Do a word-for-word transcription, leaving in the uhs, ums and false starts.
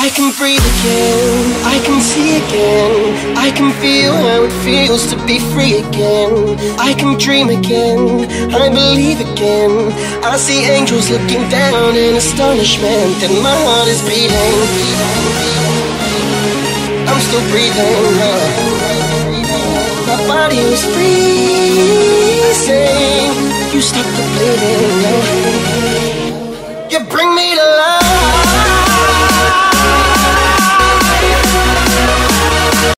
I can breathe again, I can see again, I can feel how it feels to be free again. I can dream again, I believe again. I see angels looking down in astonishment, and my heart is beating. I'm still breathing, uh. My body was freezing. You stopped the bleeding, uh.